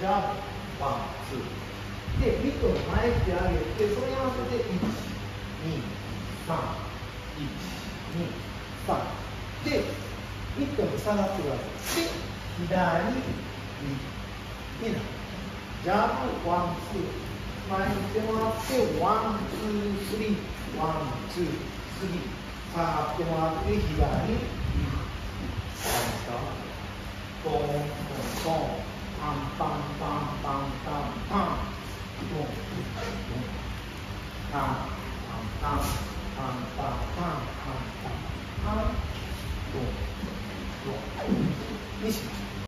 ジャブ、ワン、ツー。で、ミットの前手上げて、それに合わせて、1、2、3、1、2、3。で、ミットに下がってください。で、左、右、ジャブ、ワン、ツー。前に手もらって、ワン、ツー、スリー、ワン、ツー、スリー。下がってもらって、左、右。わかりますか？トン、トン、トン。パンパンパンパンパンパン。トン、トン、パン、パン、パン、パン、パン、パン、パン、パン、トン、トン。にしましょう。